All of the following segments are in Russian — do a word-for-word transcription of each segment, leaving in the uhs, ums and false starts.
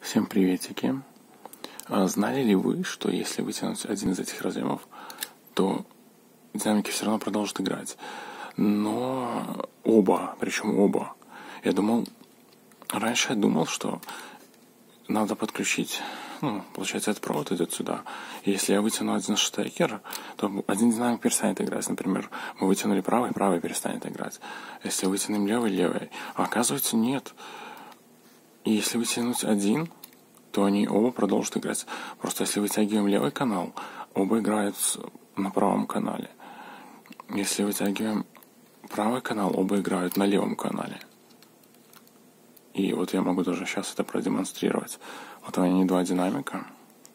Всем приветики. А знали ли вы, что если вытянуть один из этих разъемов, то динамики все равно продолжат играть? Но оба, причем оба. Я думал, раньше я думал, что надо подключить, ну, получается, этот провод идет сюда. И если я вытяну один штекер, то один динамик перестанет играть. Например, мы вытянули правый, правый перестанет играть. Если вытянем левый, левый. А оказывается, нет. И если вытянуть один, то они оба продолжат играть. Просто если вытягиваем левый канал, оба играют на правом канале. Если вытягиваем правый канал, оба играют на левом канале. И вот я могу даже сейчас это продемонстрировать. Вот они два динамика.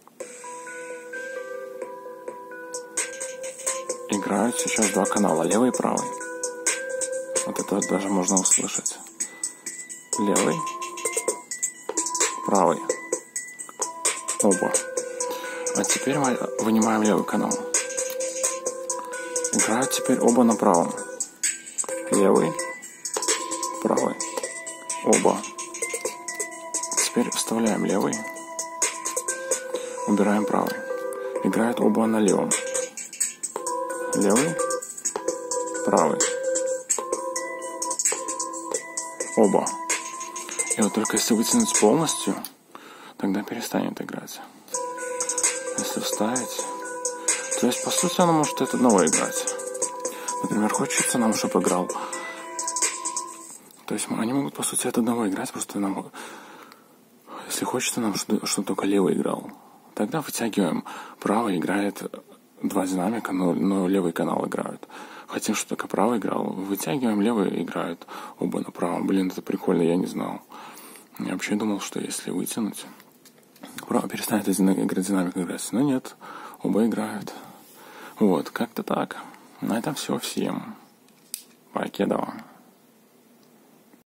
Играют сейчас два канала, левый и правый. Вот это даже можно услышать. Левый, правый. Оба. А теперь мы вынимаем левый канал. Играют теперь оба на правом. Левый, правый. Оба. Теперь вставляем левый. Убираем правый. Играют оба на левом. Левый, правый. Оба. И вот только если вытянуть полностью, тогда перестанет играть. Если вставить... То есть, по сути, она может от одного играть. Например, хочется нам, чтобы играл. То есть, они могут, по сути, от одного играть, просто нам... Если хочется нам, чтобы только левый играл, тогда вытягиваем. Правый играет два динамика, но, но левый канал играют. Хотим, чтобы только правый играл. Вытягиваем, левый играют оба на правом. Блин, это прикольно, я не знал. Я вообще думал, что если вытянуть, право перестанет один играть, динамик играть. Но нет, оба играют. Вот, как-то так. На этом все. Всем покедова.